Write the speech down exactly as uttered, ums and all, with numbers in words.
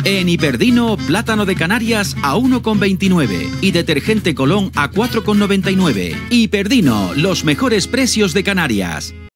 En Hiperdino, plátano de Canarias a uno con veintinueve y detergente Colón a cuatro con noventa y nueve. Hiperdino, los mejores precios de Canarias.